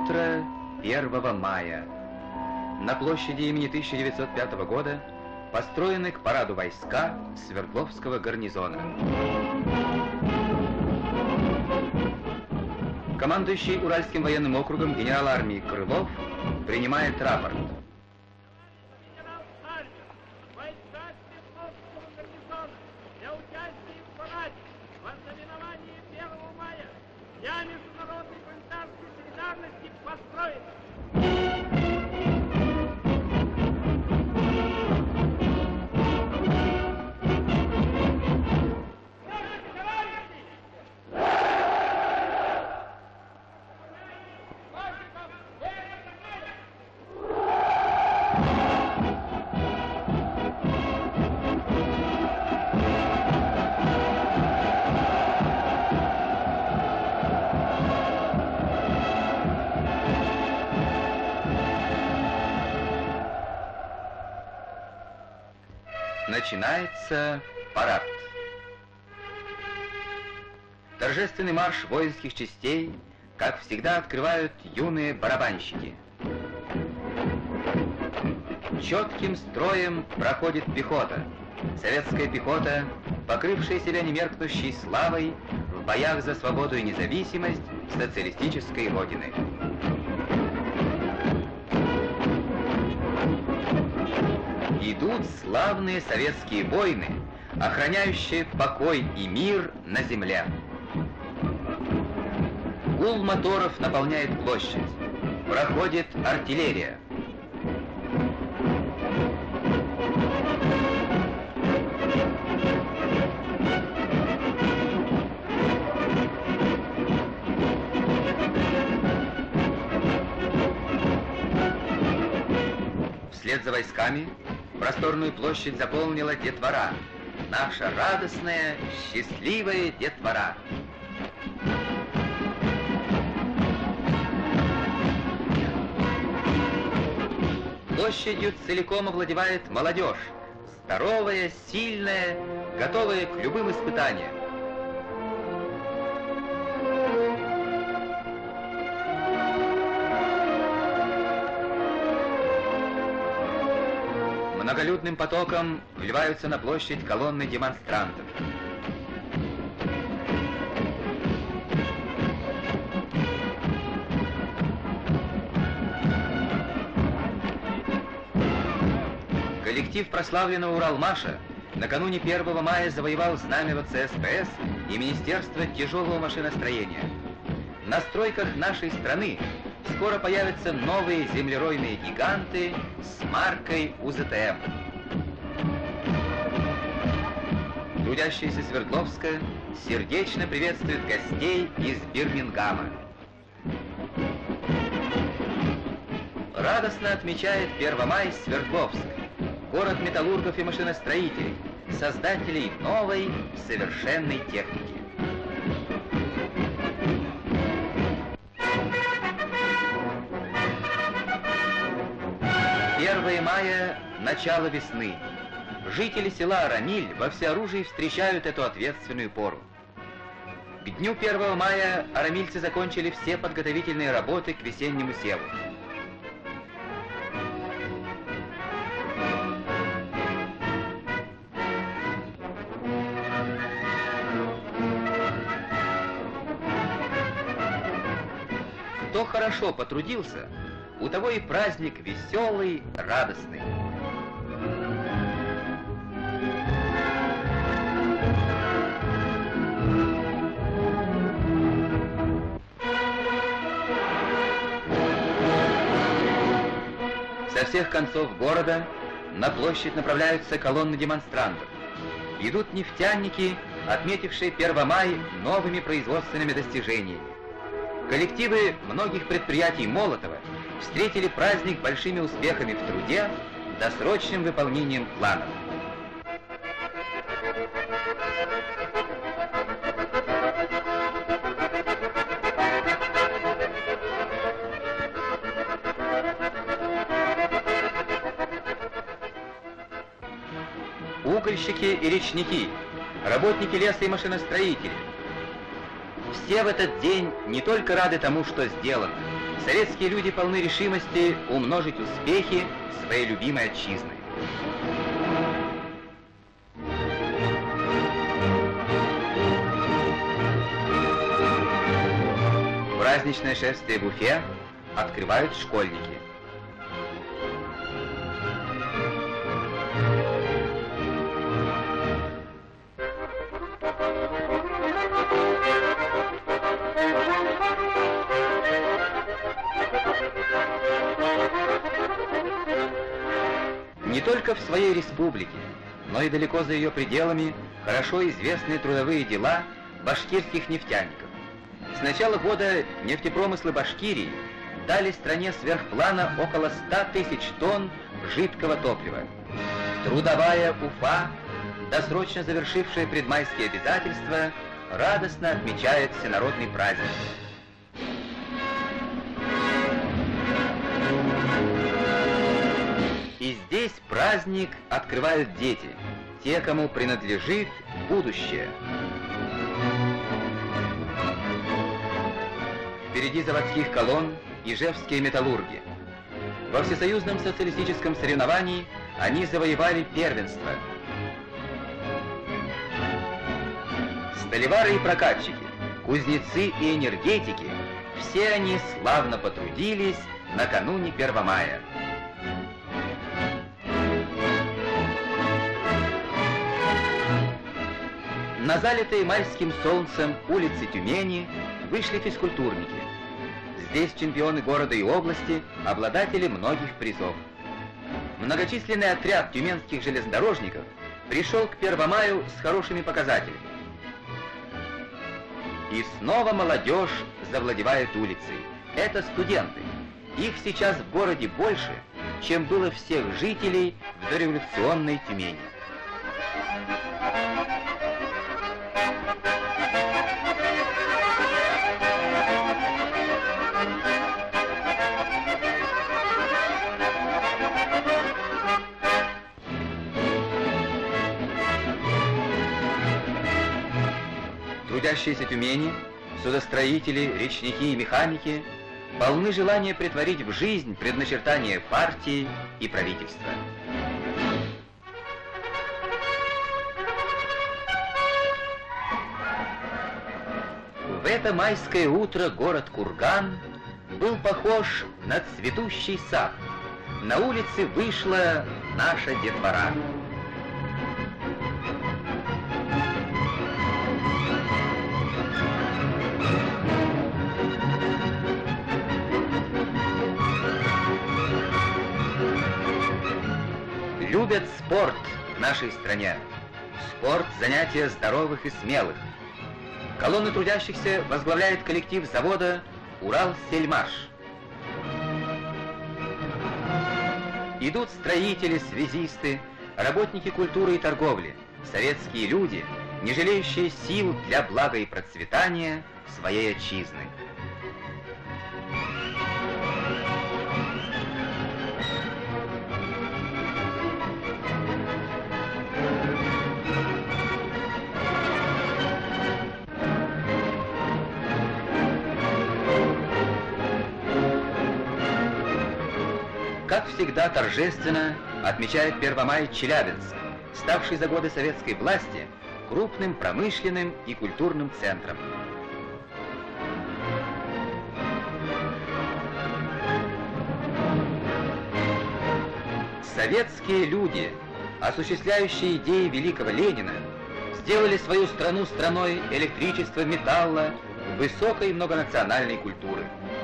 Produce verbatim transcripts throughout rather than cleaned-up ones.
Утро первого мая. На площади имени тысяча девятьсот пятого года построены к параду войска Свердловского гарнизона. Командующий Уральским военным округом генерал армии Крылов принимает рапорт. Я международной пролетарской солидарности построен. Начинается парад. Торжественный марш воинских частей, как всегда, открывают юные барабанщики. Четким строем проходит пехота. Советская пехота, покрывшая себя немеркнущей славой в боях за свободу и независимость социалистической Родины. Идут славные советские войны, охраняющие покой и мир на земле. Гул моторов наполняет площадь. Проходит артиллерия. Вслед за войсками просторную площадь заполнила детвора. Наша радостная, счастливая детвора. Площадью целиком овладевает молодежь. Здоровая, сильная, готовая к любым испытаниям. Многолюдным потоком вливаются на площадь колонны демонстрантов. Коллектив прославленного Уралмаша накануне первого мая завоевал знамя вэ цэ эс пэ эс и Министерство тяжелого машиностроения. На стройках нашей страны скоро появятся новые землеройные гиганты с маркой у зэ тэ эм. Трудящаяся Свердловска сердечно приветствует гостей из Бирмингама. Радостно отмечает Первомай Свердловск, город металлургов и машиностроителей, создателей новой совершенной техники. первое мая – начало весны. Жители села Арамиль во всеоружии встречают эту ответственную пору. К дню первого мая арамильцы закончили все подготовительные работы к весеннему севу. Кто хорошо потрудился, у того и праздник веселый, радостный. Со всех концов города на площадь направляются колонны демонстрантов. Идут нефтяники, отметившие Первомай новыми производственными достижениями. Коллективы многих предприятий Молотова встретили праздник большими успехами в труде, досрочным выполнением планов. Угольщики и речники, работники леса и машиностроители. Все в этот день не только рады тому, что сделано, Советские люди полны решимости умножить успехи своей любимой отчизны. Праздничное шествие в Уфе открывают школьники. Не только в своей республике, но и далеко за ее пределами хорошо известны трудовые дела башкирских нефтяников. С начала года нефтепромыслы Башкирии дали стране сверхплана около ста тысяч тонн жидкого топлива. Трудовая Уфа, досрочно завершившая предмайские обязательства, радостно отмечает всенародный праздник. И здесь праздник открывают дети, те, кому принадлежит будущее. Впереди заводских колонн ижевские металлурги. Во всесоюзном социалистическом соревновании они завоевали первенство. Столевары и прокатчики, кузнецы и энергетики, все они славно потрудились накануне первого мая. На залитые майским солнцем улицы Тюмени вышли физкультурники. Здесь чемпионы города и области, обладатели многих призов. Многочисленный отряд тюменских железнодорожников пришел к первому маю с хорошими показателями. И снова молодежь завладевает улицей. Это студенты. Их сейчас в городе больше, чем было всех жителей в дореволюционной Тюмени. Трудящиеся Тюмени, судостроители, речники и механики полны желания претворить в жизнь предначертания партии и правительства. В это майское утро город Курган был похож на цветущий сад. На улице вышла наша детвора. Любят спорт в нашей стране. Спорт – занятие здоровых и смелых. Колонны трудящихся возглавляет коллектив завода «Уралсельмаш». Идут строители, связисты, работники культуры и торговли, советские люди, не жалеющие сил для блага и процветания своей отчизны. Как всегда торжественно отмечает первого мая Челябинск, ставший за годы советской власти крупным промышленным и культурным центром. Советские люди, осуществляющие идеи великого Ленина, сделали свою страну страной электричества, металла, высокой многонациональной культуры.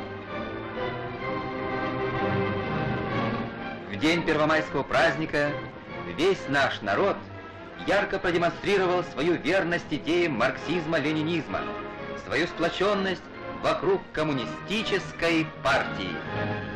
В день первомайского праздника весь наш народ ярко продемонстрировал свою верность идеям марксизма-ленинизма, свою сплоченность вокруг коммунистической партии.